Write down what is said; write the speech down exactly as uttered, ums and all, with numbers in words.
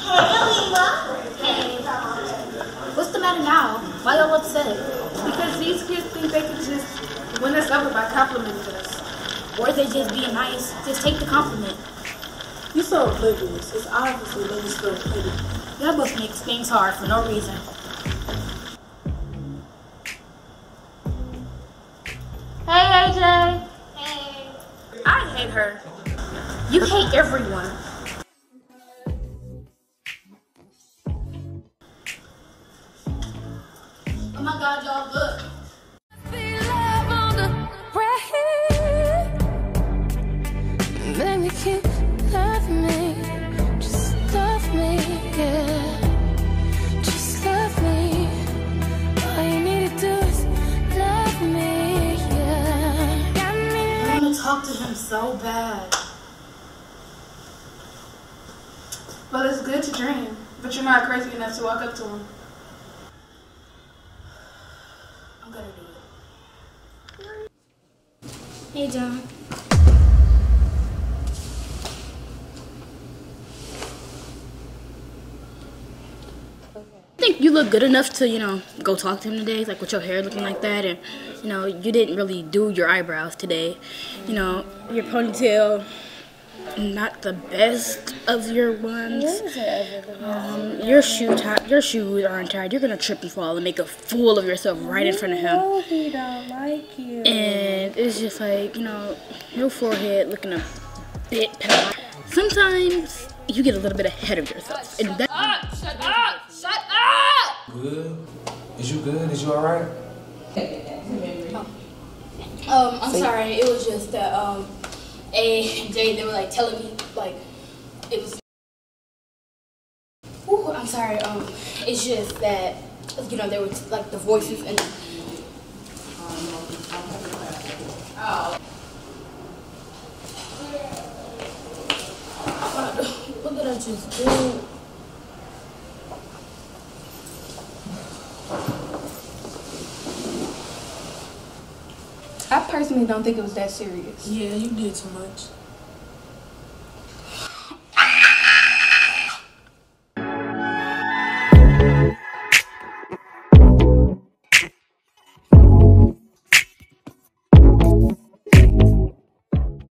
What's the matter now? Why y'all upset? Because these kids think they can just win us over by complimenting us. Or they just being nice. Just take the compliment. You're so oblivious. It's obviously they just feel pity. Y'all both make things hard for no reason. Hey, A J. Hey. I hate her. You hate everyone. Oh my God, y'all, look. Baby, keep loving me. Just love me, yeah. Just love me. All you need to do is love me, yeah. Got me. I want to talk to him so bad. Well, it's good to dream, but you're not crazy enough to walk up to him. I'm gonna do it. Hey, John. I think you look good enough to, you know, go talk to him today, like with your hair looking like that, and, you know, you didn't really do your eyebrows today. You know, your ponytail, not the best of your ones. Um, your shoe top, your shoes aren't tied. You're gonna trip and fall and make a fool of yourself right in front of him. No, he don't like you. And it's just like, you know, your forehead looking a bit pale. Sometimes you get a little bit ahead of yourself. And that Up! Shut up! Shut up! Good? Is you good? Is you alright? Um, I'm sorry. It was just that um, A and J, they were like telling me like it was. Ooh, I'm sorry. Um, it's just that you know there were like the voices and. Oh. What did I just do? I personally don't think it was that serious. Yeah, you did too much.